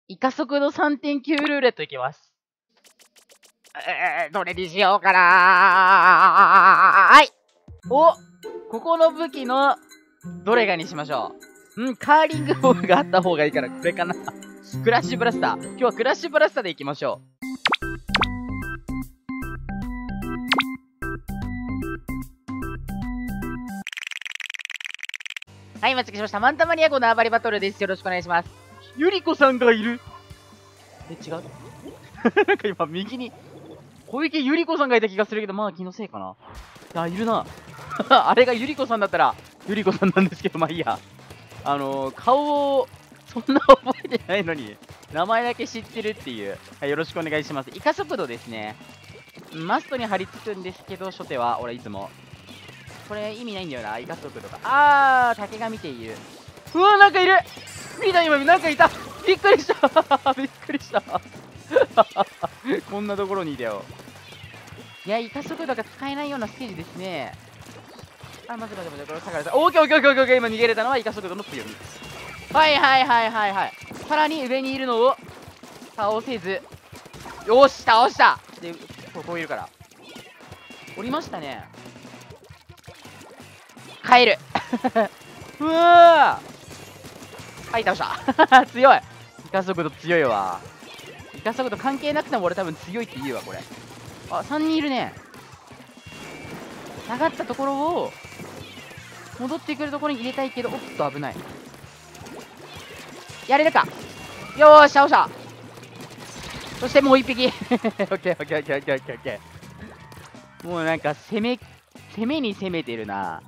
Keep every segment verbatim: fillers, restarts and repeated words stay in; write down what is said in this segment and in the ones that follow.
イカ速度 さんてんきゅう ルーレットいきます。えー、どれにしようかなー。はい。お、ここの武器のどれがにしましょう。うん、カーリングボールがあった方がいいからこれかな。クラッシュブラスター。今日はクラッシュブラスターでいきましょう。はい、待ちました。マンタマニア号の暴れバトルです。よろしくお願いします。ゆりこさんがいる。え、違うなんか今、右に、小池ゆりこさんがいた気がするけど、まあ気のせいかな。あ、いるな。あれがゆりこさんだったら、ゆりこさんなんですけど、まあいいや。あのー、顔を、そんな覚えてないのに、名前だけ知ってるっていう。はい、よろしくお願いします。イカ速度ですね。マストに張り付くんですけど、初手は、俺いつも。これ意味ないんだよな、イカ速度が。あー、竹が見ている。うわ、なんかいる。見た今、なんかいた。びっくりしたびっくりしたこんなところにいたよ。いや、イカ速度が使えないようなステージですね。あ、待って待って待って、これ下がれた。オーケーオーケーオーケーオーケー、今逃げれたのはイカ速度の強み。はいはいはいはいはい。さらに上にいるのを倒せず。よし、倒したで、ここいるから。降りましたね。帰るうわー、はい、倒した強い。イカ速度強いわ。イカ速度関係なくても俺多分強いって言うわ、これ。あ、さんにんいるね。下がったところを戻ってくるところに入れたいけど、おっと危ない。やれるか。よーし、倒した。そしてもう一匹オッケーオッケーオッケーオッケーオッケーオッケー。もうなんか攻め攻めに攻めてるな。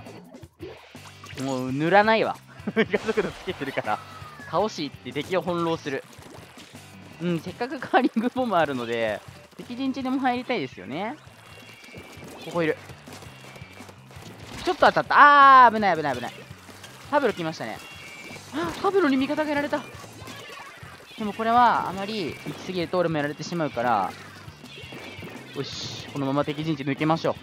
もう塗らないわイカ速度つけてるから倒しって敵を翻弄する。うん、せっかくカーリングボムあるので敵陣地でも入りたいですよね。ここいる。ちょっと当たった。あー、危ない危ない危ない。パブロ来ましたね。パブロに味方がやられた。でもこれはあまり行き過ぎると俺もやられてしまうから、よし、このまま敵陣地抜けましょ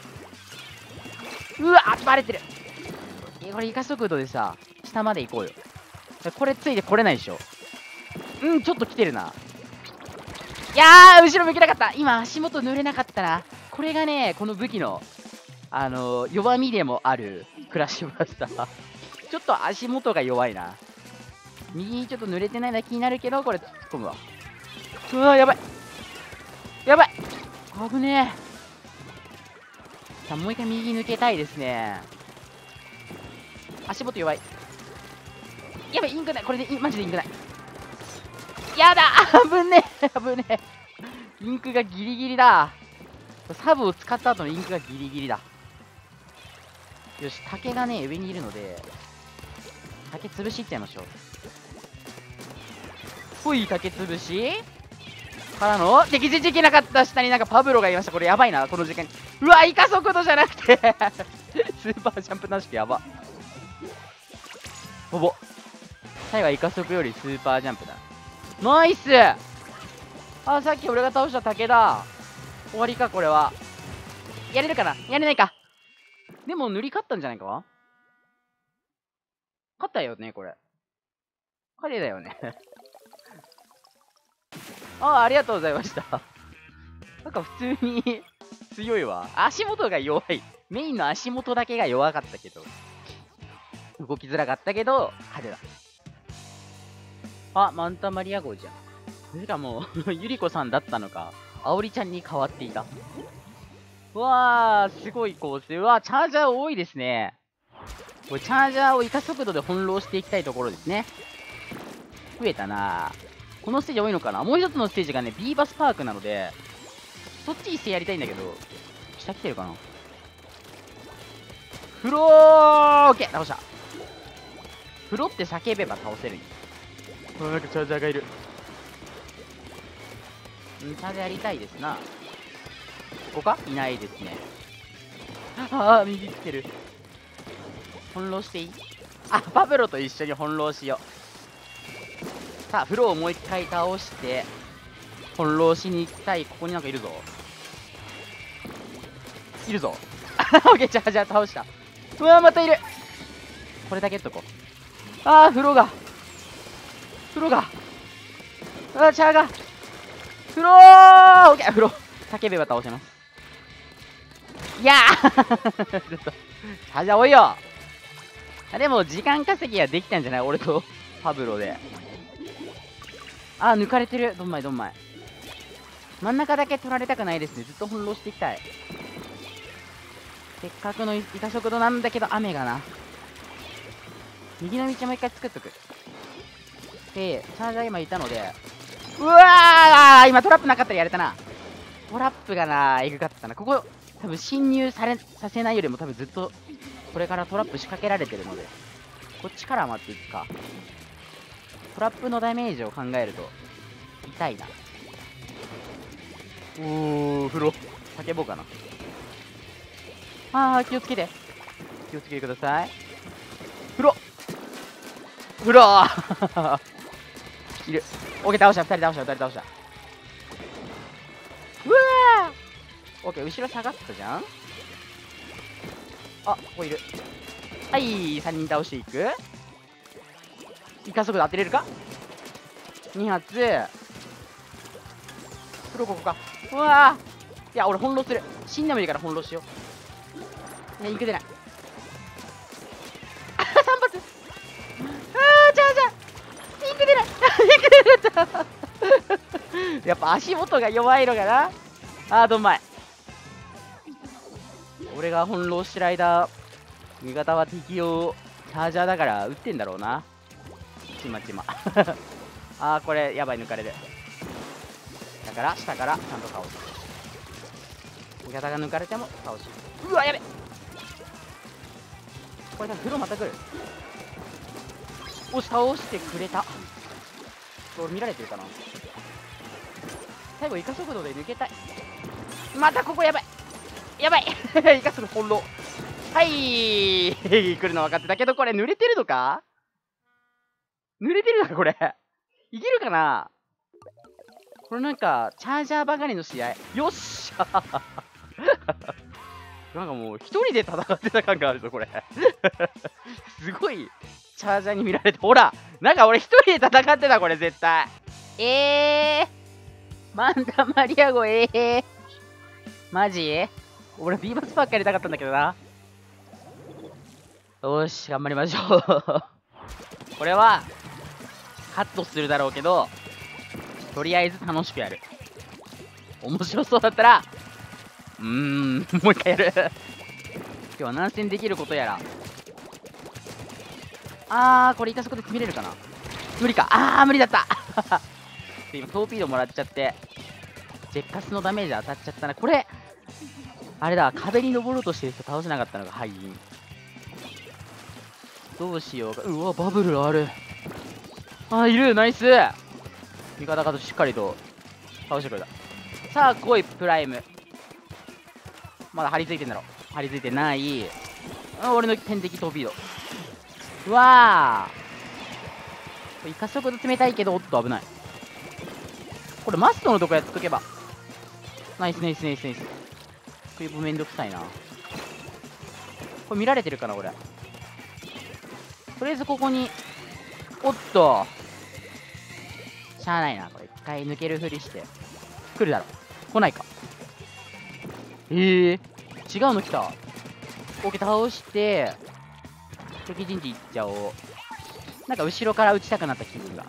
う。うわっ、バレてる。これイカ速度でさ、下まで行こうよ。これついてこれないでしょ。うん、ちょっと来てるな。いやー、後ろ向けなかった。今足元濡れなかったな。これがね、この武器のあのー、弱みでもあるクラッシュブラスターちょっと足元が弱いな。右にちょっと濡れてないのは気になるけど、これ突っ込むわ。うわー、やばいやばい、危ねえ。さあ、もう一回右抜けたいですね。足元弱い。やばい、インクない。これでマジでインクない。やだ危ねえ危ねえ。インクがギリギリだ。サブを使った後のインクがギリギリだ。よし、竹がね、上にいるので、竹潰しいっちゃいましょう。ほい、竹潰しからの、敵陣地行けなかった下になんかパブロがいました。これやばいな、この時間に。うわ、イカ速度じゃなくてスーパージャンプなしでやば。ほぼ。最後はイカ速よりスーパージャンプだ。ナイス。あ、さっき俺が倒した竹だ。終わりか、これは。やれるかな、やれないか。でも塗り勝ったんじゃないか。勝ったよね、これ。彼だよねああ、ありがとうございましたなんか普通に強いわ。足元が弱い。メインの足元だけが弱かったけど。動きづらかったけど、派手だ。あ、マンタマリア号じゃん。それかもう、ゆりこさんだったのか。あおりちゃんに変わっていた。うわー、すごい構成。うわー、チャージャー多いですね。これチャージャーをイカ速度で翻弄していきたいところですね。増えたな。このステージ多いのかな。もう一つのステージがね、ビーバスパークなので、そっち一斉やりたいんだけど、下来てるかな。フロー、オッケー、倒した。フロって叫べば倒せるんよ。なんかチャージャーがいる。ん、チャージャーやりたいですな。ここかいないですね。ああ、右来てる。翻弄していい？あ、パブロと一緒に翻弄しよう。さあ、フローをもう一回倒して、翻弄しに行きたい。ここになんかいるぞ。いるぞ。オッケー、じゃあ、じゃあ倒した。うわー、またいる。これだけっとこう。あー、フローが。フローが。 うわ、チャーが。フローオッケー、フロー。叫べば倒せます。いやーちょっと、チャージャー多いよ。あ、でも、時間稼ぎはできたんじゃない俺とパブロで。あー、抜かれてる。どんまいどんまい。真ん中だけ取られたくないですね。ずっと翻弄していきたい。せっかくのイカ速度なんだけど、雨がな。右の道もう一回作っとく。で、チャージャー今いたので、うわー今トラップなかったらやれたな。トラップがな、エグかったな。ここ、多分侵入され、させないよりも多分ずっと、これからトラップ仕掛けられてるので、こっちから待っていくか。トラップのダメージを考えると、痛いな。おー、風呂。叫ぼうかな。あー、気をつけて。気をつけてください。風呂風呂いる。オッケー、倒した。二人倒した。二人倒した。うわーオッケー、後ろ下がったじゃん。あ、ここいる。はい、さんにん倒していく。イカ速度当てれるか ?に 発。風呂ここか。うわーいや、俺翻弄する。死んでもいいから翻弄しよう。いや、いけてない。あ、さん発。あー、じゃあじゃあ。いけてない。いけてなかった。やっぱ足元が弱いのかな。あー、どんまい。俺が翻弄してる間、味方は敵をチャージャーだから撃ってんだろうな。ちまちま。あー、これやばい、抜かれる。だから下からちゃんと倒す。味方が抜かれても倒し。うわ、やべ。これ多分風呂また来る。おし、倒してくれた。俺見られてるかな。最後イカ速度で抜けたい。またここやばいやばいイカ速度翻弄。はい来るの分かってたけど、これ濡れてるのか。濡れてるのかこれいけるかな。これなんかチャージャーばかりの試合。よっしゃなんかもう一人で戦ってた感があるぞこれすごいチャージャーに見られて。ほらなんか俺一人で戦ってたこれ絶対。えーマンダマリアゴえーマジ俺ビーバスパークやりたかったんだけどな。よーし頑張りましょうこれはカットするだろうけど、とりあえず楽しくやる。面白そうだったらうーんもう一回やる今日は何戦できることやら。あーこれ痛そこで決めれるかな。無理か。あー無理だった今トーピードもらっちゃってジェッカスのダメージ当たっちゃったな。これあれだ、壁に登ろうとしてる人倒せなかったのが敗因。どうしようか。うわバブルある。あーいる。ナイス。味方がしっかりと倒してくれた。さあ来いプライム。まだ張り付いてんだろ。張り付いてない。あ俺の天敵トーピード。うわーイカ速度冷たいけど、おっと危ない。これマストのとこやっとけば。ナイスナイスナイスナイス。クリボめんどくさいな。これ見られてるかな俺。とりあえずここに。おっとしゃあないな。これ一回抜けるふりして来るだろ。来ないか。えー、違うの来た。オッケー倒して敵陣地行っちゃおう。なんか後ろから打ちたくなった気分が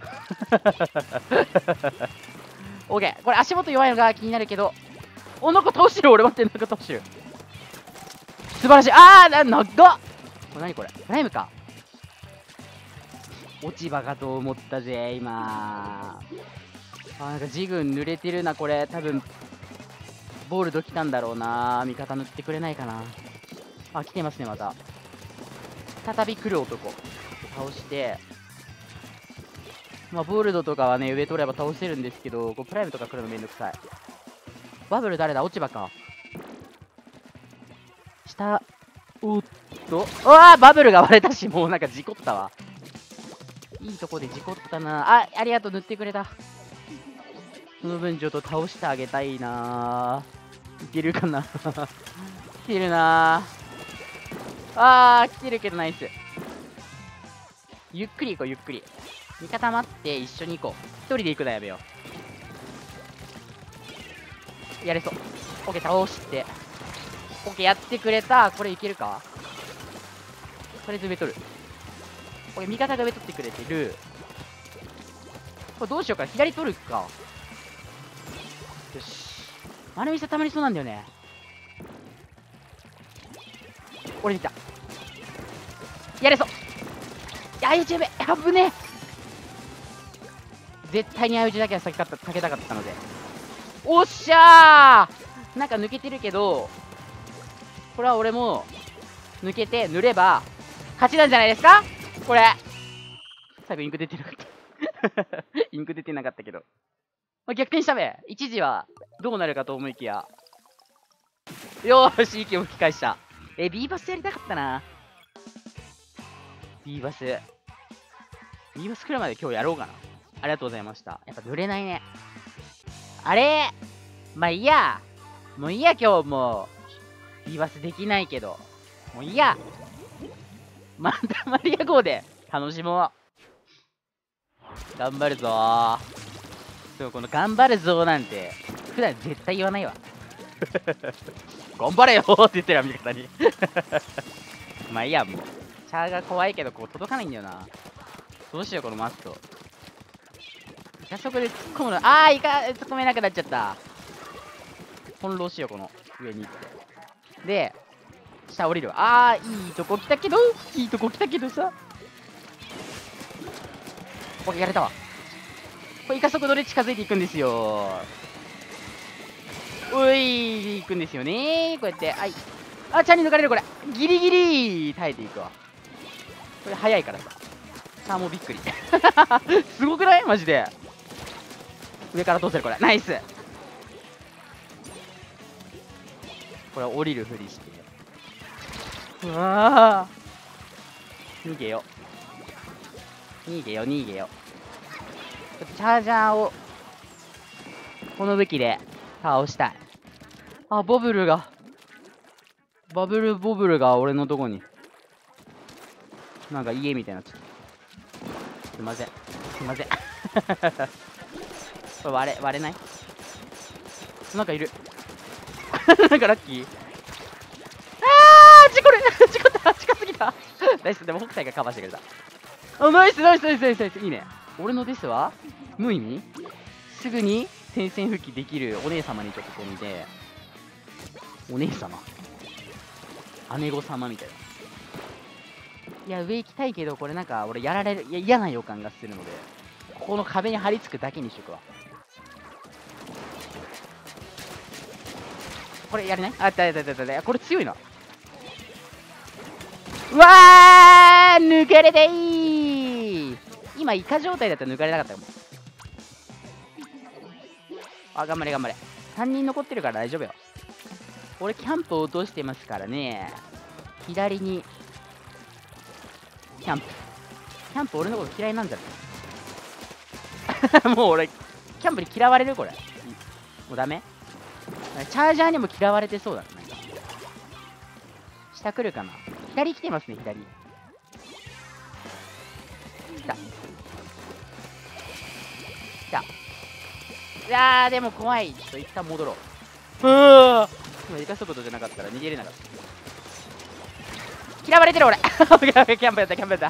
オッケーこれ足元弱いのが気になるけど。おなんか倒してる。俺待ってなんか倒してる。素晴らしい。あーな長っ。これ何これプライムか。落ち葉かと思ったぜ今。あなんかジグン濡れてるな。これ多分ボールド来たんだろうな。味方塗ってくれないかな。あ来てますねまた。再び来る男倒して、まあボールドとかはね上取れば倒せるんですけど、こうプライムとか来るのめんどくさい。バブル誰だ。落ち葉か。下おっとうわーバブルが割れたし、もうなんか事故ったわ。いいとこで事故ったな。あありがとう塗ってくれた。その分ちょっと倒してあげたいな。いけるかな来てるなあー来てるけどナイス。ゆっくり行こうゆっくり。味方待って一緒に行こう。 人で行くのやめよう。やれそう。オッケー、倒して。オッケー、やってくれた。これいけるか。とりあえず上取る。オッケー、味方が上取ってくれてる。これどうしようか。左取るか。よし。丸みさたまりそうなんだよね。俺に来た。やれそう。あいうちやべえ。危ねえ。絶対にあいうちだけは避けたかけたかったので。おっしゃー。なんか抜けてるけど、これは俺も抜けて塗れば勝ちなんじゃないですかこれ。最後インク出てなかったインク出てなかったけど、まあ、逆転したべ。一時はどうなるかと思いきや、よーし、息を吹き返した。え、ビーバスやりたかったな。ビーバス。ビーバス来るまで今日やろうかな。ありがとうございました。やっぱ塗れないね。あれまあいいや。もういいや、今日もう。ビーバスできないけど。もういいや。またマリア号で楽しもう。頑張るぞー。そう、この頑張るぞーなんて、普段絶対言わないわ。頑張れよーって言ってるわ、味方に。まあいいや、もう。チャーが怖いけど、こう届かないんだよな。どうしよう、このマスト。イカそこで突っ込むの。あー、イカ突っ込めなくなっちゃった。翻弄しよう、この上に行って。で、下降りる。あー、いいとこ来たけど、いいとこ来たけどさ。オッケー、やれたわ。これイカ速度で近づいていくんですよ。うい、行くんですよね。こうやって、はい。あ、チャンに抜かれる、これ。ギリギリ耐えていくわ。これ早いからさ。さあ、もうびっくり。すごくないマジで。上から通せる、これ。ナイス。これ降りるふりして。うわー。逃げよ。逃げよ、逃げよ。チャージャーを、この武器で倒したい。あ、ボブルが。バブルボブルが俺のとこに。なんか家みたいになっちゃった。すいません。すいません。これ割れ、割れない？なんかいる。なんかラッキー。あー、事故る事故った、近すぎた。ナイス、でも北斎がカバーしてくれた。あ、ナイスナイスナイスナイスナイス、いいね。俺のデスは無意味？すぐに戦線復帰できるお姉様にちょっとこう見て。お姉様、姉御様みたいな。いや、上行きたいけど、これなんか俺やられる、いや、嫌な予感がするので、ここの壁に張り付くだけにしとくわ。これやれない？あ、だだだだだ、これ強いな。うわー、抜かれていー。今イカ状態だったら抜かれなかったかも。あ、頑張れ頑張れ。さんにん残ってるから大丈夫よ。俺キャンプを落としてますからね。左にキャンプ。キャンプ俺のこと嫌いなんじゃない？もう俺キャンプに嫌われるこれ。もうダメ？チャージャーにも嫌われてそうだね。下来るかな。左来てますね、左。来た。来た。いやー、でも怖い。ちょっと一旦戻ろう。うわー。今、イカ速度じゃなかったら逃げれなかった。嫌われてる俺。キャンプやった、キャンプやった。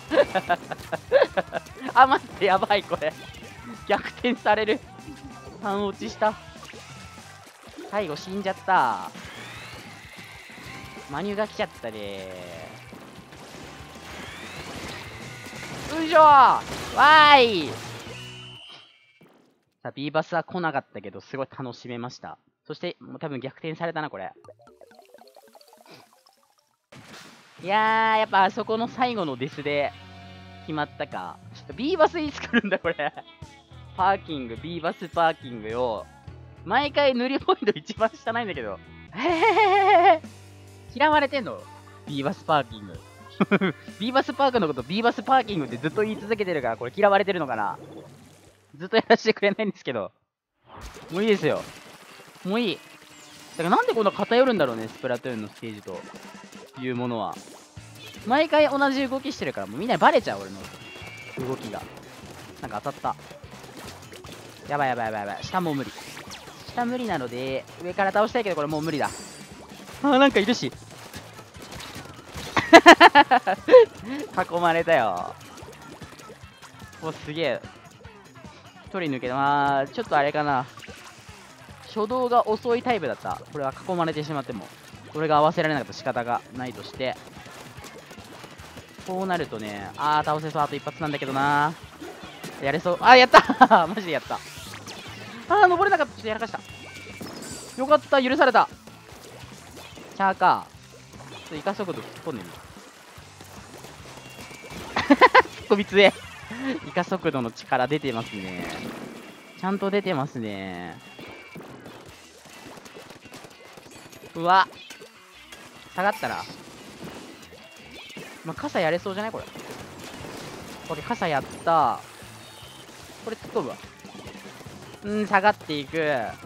あ、待って、やばい、これ。逆転される。さん落ちした。最後死んじゃった。マニュが来ちゃったね。よいしょー。わーい。さあ、ビーバスは来なかったけど、すごい楽しめました。そして、もう多分逆転されたな、これ。いやー、やっぱあそこの最後のデスで決まったか。ちょっとビーバスいつ来るんだ、これ。パーキング、ビーバスパーキングよ。毎回塗りポイント一番下ないんだけど。へへへへ。嫌われてんの？ビーバスパーキング。ビーバスパークのことビーバスパーキングってずっと言い続けてるから、これ嫌われてるのかな？ずっとやらせてくれないんですけど。もういいですよ。もういい。だからなんでこんな偏るんだろうね、スプラトゥーンのステージというものは。毎回同じ動きしてるから、もうみんなにバレちゃう、俺の動きが。なんか当たった。 やばいやばいやばいやばい。下もう無理。下無理なので、上から倒したいけど、これもう無理だ。あー、なんかいるし。囲まれたよ。お、すげえ。取り抜けた。まあ、ちょっとあれかな。初動が遅いタイプだった。これは囲まれてしまっても。俺が合わせられなかった仕方がないとして。こうなるとね、あー、倒せそう。あと一発なんだけどな。やれそう。あー、やったマジでやった。あー、登れなかった。ちょっとやらかした。よかった、許された。チャーか。ちょっとイカ速度突っ込んでみる。突っ込み強え。イカ速度の力出てますね。ちゃんと出てますね。うわ。下がったな。まあ、傘やれそうじゃないこれ。これ傘やった。これ突っ込むわ。うん、下がっていく。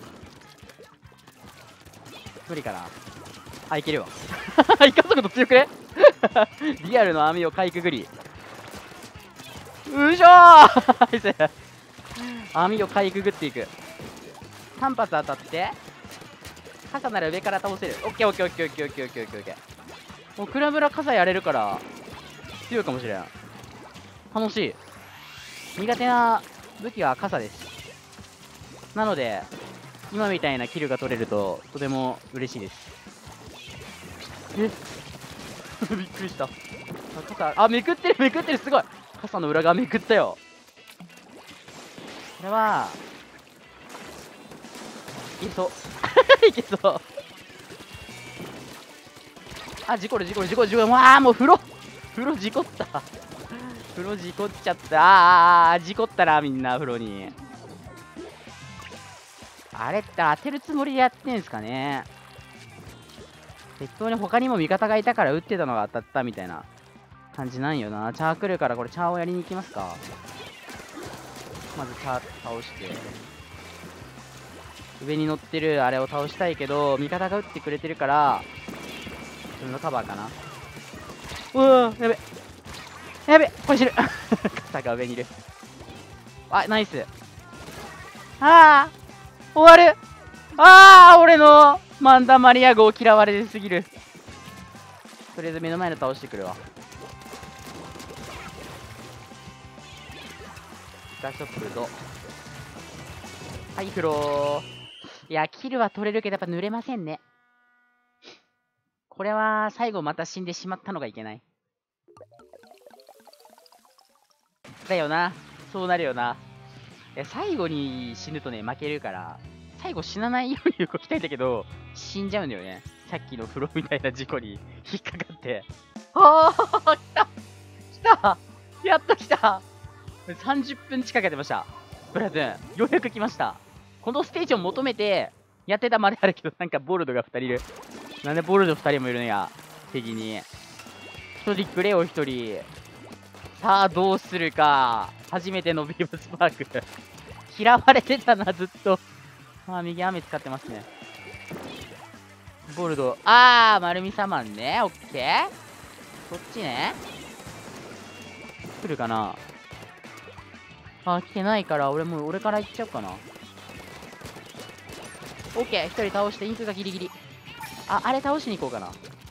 無理かな。あ、いけるわ。イカ速度強くね。リアルの網をかいくぐり。うしょー網をかいくぐっていく。さん発当たって、傘なら上から倒せる。オッケーオッケーオッケーオッケーオッケーオッケーオッケー。もうクラブラ傘やれるから強いかもしれん。楽しい。苦手な武器は傘です。なので今みたいなキルが取れるととても嬉しいです。えびっくりした。あ、傘、あ、めくってるめくってる。すごい。傘の裏側めくったよ。これはいけそういけそう。あ、事故る事故る事故る事故る。ああ、もう風呂風呂事故った。風呂事故っちゃった。ああ、事故ったな、みんな風呂に。あれって当てるつもりでやってんすかね。適当に他にも味方がいたから撃ってたのが当たったみたいな感じなんよな。チャー来るからこれチャーをやりに行きますか。まずチャー倒して、上に乗ってるあれを倒したいけど味方が撃ってくれてるから自分のカバーかな。うわー、やべやべ、これ死ぬ。肩が上にいる。あ、ナイス。ああ終わる。ああ俺のマンダマリア号嫌われすぎる。とりあえず目の前の倒してくるわ。ガショップとはいフロー。いやキルは取れるけどやっぱ濡れませんね。これは最後また死んでしまったのがいけない。だよな。そうなるよな。いや最後に死ぬとね負けるから、最後死なないように動きたいんだけど死んじゃうんだよね。さっきの風呂みたいな事故に引っかかって。ああ来た来たやっと来た。さんじゅっぷん近くやってました。ブラトゥーンようやく来ました。このステージを求めてやってたまであるけど、なんかボルドがふたりいる。なんでボルドふたりもいるのや。敵にひとりくれよひとり。さあどうするか。初めてのビームスパーク嫌われてたなずっと。まあ右雨使ってますね。ボルド、あー丸みサマンね。オッケー。こっちね。来るかな。あー来てないから、俺もう俺から行っちゃおうかな。オッケー、ひとり倒してインクがギリギリ。ああれ倒しに行こうかな。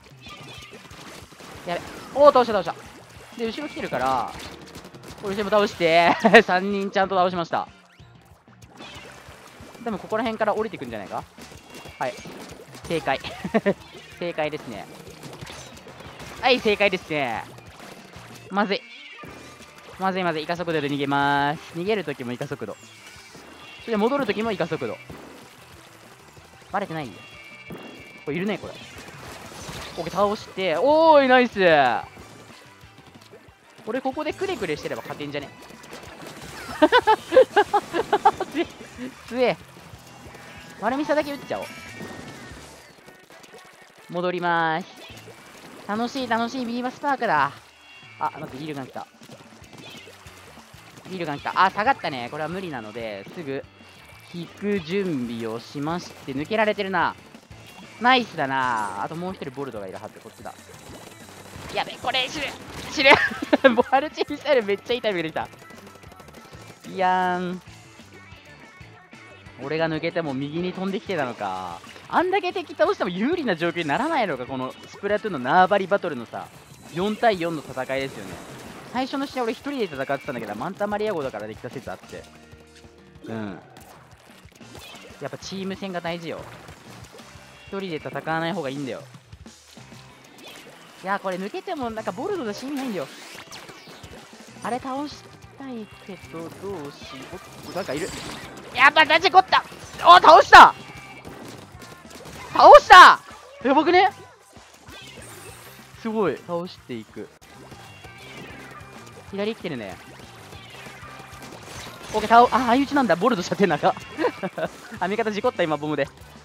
やべ、おお倒した倒した。で後ろ来てるからこれ全部倒してさんにんちゃんと倒しました。でもここら辺から降りてくんじゃないか。はい正解正解ですね。はい正解ですね。まずいまずいまずい。イカ速度で逃げまーす。逃げるときもイカ速度、それで戻るときもイカ速度。バレてないよ。これいるねこれ。オッケー倒して、おーいナイス。俺ここでクレクレしてれば勝てんじゃね。つえ丸みさだけ打っちゃおう。戻りまーす。楽しい楽しいビーバスパークだ。あ、待ってビールガン来た。ビールガン来た。あ、下がったね。これは無理なのですぐ引く準備をしまして。抜けられてるな。ナイスだな。あともう一人ボルドがいるはず。こっちだ。やべこれ死ぬ死ぬボルチミサイルめっちゃいいタイミングできた。いやーん俺が抜けても右に飛んできてたのか。あんだけ敵倒しても有利な状況にならないのか、このスプラトゥーンの縄張りバトルのさ、よん対よんの戦いですよね。最初の試合俺一人で戦ってたんだけど、マンタマリア号だからできた説あって。うん。やっぱチーム戦が大事よ。一人で戦わない方がいいんだよ。いやー、これ抜けてもなんかボルドだし意味ないんだよ。あれ倒したいけど、どうしよう。なんかいる。やっぱ立ちこった。お、倒した倒したやばくね。すごい倒していく。左来てるね。オッケー、倒、あ、相打ちなんだ。ボルド射程長。あ、味方事故った今ボムで。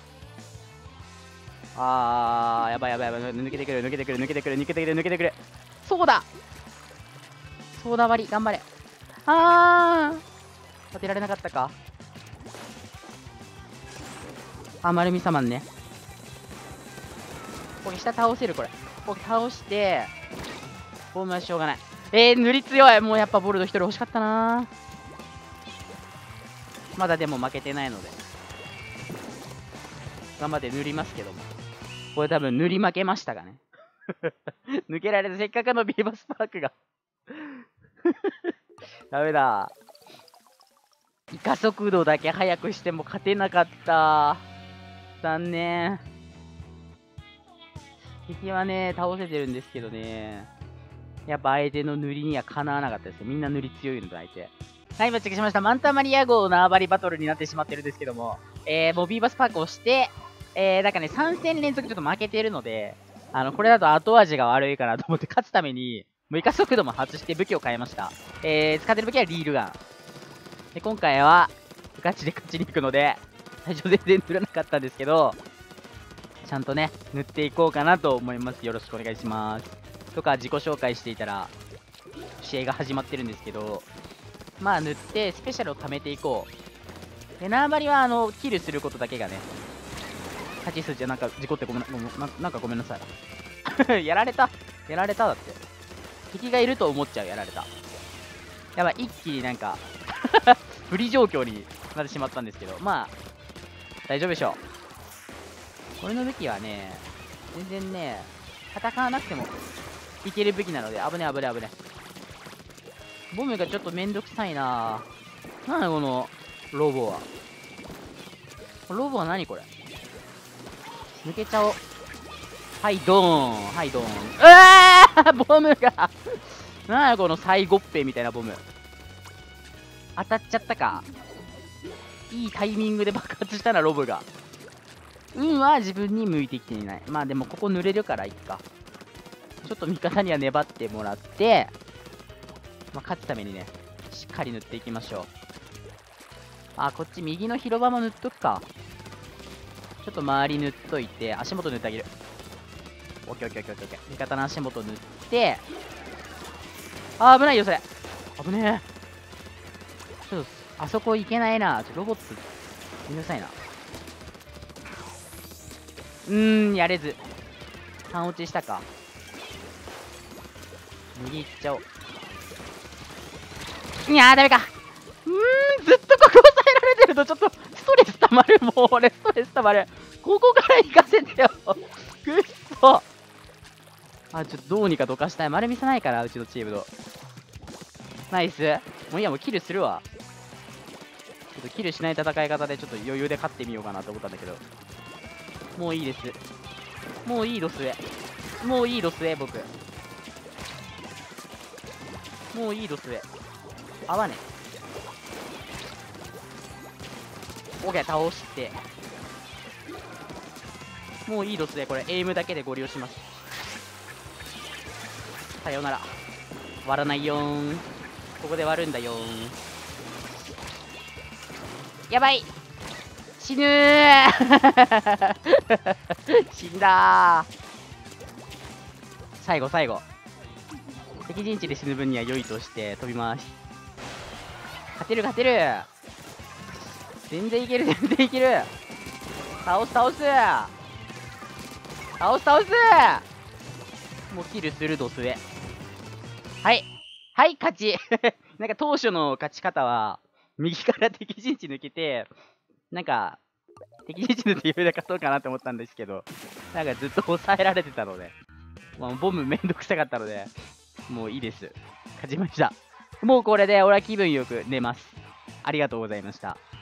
あー、やばいやばいやばい。抜けてくる抜けてくる抜けてくる抜けてくる抜けてくる。そうだソーダ割り頑張れ。あー、当てられなかったか。あ、丸みさまんね。これ下倒せるこれ。これ倒して、ボムはしょうがない。えー、塗り強い。もうやっぱボルド一人欲しかったな。まだでも負けてないので。頑張って塗りますけども。これ多分塗り負けましたがね。抜けられたせっかくのビーバスパークが。ダメだ。イカ速度だけ速くしても勝てなかった。残念。敵はね、倒せてるんですけどね。やっぱ相手の塗りにはかなわなかったですね。みんな塗り強いので相手。はい、バッチェックしました。マンタマリア号縄張りバトルになってしまってるんですけども、えー、もうビーバスパークをして、えー、なんかね、さん戦連続ちょっと負けてるので、あの、これだと後味が悪いかなと思って勝つために、もうイカ速度も外して武器を変えました。えー、使ってる武器はリールガン。で、今回は、ガチで勝ちに行くので、最初全然塗らなかったんですけど、ちゃんとね、塗っていこうかなと思います。よろしくお願いします。とか、自己紹介していたら、試合が始まってるんですけど、まあ塗って、スペシャルを貯めていこう。で、縄張りは、あの、キルすることだけがね、勝ち筋じゃなんか、事故ってごめんな、ななんかごめんなさい。やられた。やられただって。敵がいると思っちゃう、やられた。やばい、一気になんか、不利状況になってしまったんですけど、まあ、大丈夫でしょう。俺の武器はね、全然ね、戦わなくてもいける武器なので、危ね危ね危ね。ボムがちょっとめんどくさいなぁ。なんだこの、ロボは。ロボは何これ。抜けちゃおう。はい、ドーン。はい、ドーン。うわーボムがなんやこの最後っぺみたいなボム。当たっちゃったか。いいタイミングで爆発したな、ロブが。運は自分に向いてきていない。まあでもここ濡れるからいっか。ちょっと味方には粘ってもらって、まあ、勝つためにね、しっかり塗っていきましょう。あ、こっち右の広場も塗っとくか。ちょっと周り塗っといて、足元塗ってあげる。オッケーオッケーオッケーオッケー。味方の足元塗って、あー、危ないよ、それ。危ねえ。ちょっと、あそこ行けないな。ちょロボット、めんどくさいな。うーん、やれず。半落ちしたか。右行っちゃおう。いやー、ダメか。うーん、ずっとここ抑えられてるとちょっとストレス溜まる。もう俺、ストレス溜まる。ここから行かせてよ。くっそ。あ、ちょっとどうにかどかしたい。丸見せないから、うちのチームの。ナイス。もういいや、もうキルするわ。ちょっとキルしない戦い方でちょっと余裕で勝ってみようかなと思ったんだけど。もういいです。もういいロスへ。もういいロスへ、僕。もういいロスへ。合わねえ。オッケー、倒して。もういいロスで、これ、エイムだけでご利用します。さようなら。割らないよーん。ここで割るんだよーん。やばい死ぬー死んだー。最後、最後。敵陣地で死ぬ分には良いとして飛びます。勝てる勝てる。全然いける全然いける。倒す倒す倒す倒す。もうキルするドスへ。はいはい勝ちなんか当初の勝ち方は右から敵陣地抜けてなんか、敵陣地で余裕で勝とうかなって思ったんですけど、なんかずっと抑えられてたので、まあ、ボムめんどくさかったので、もういいです。勝ちました。もうこれで俺は気分よく寝ます。ありがとうございました。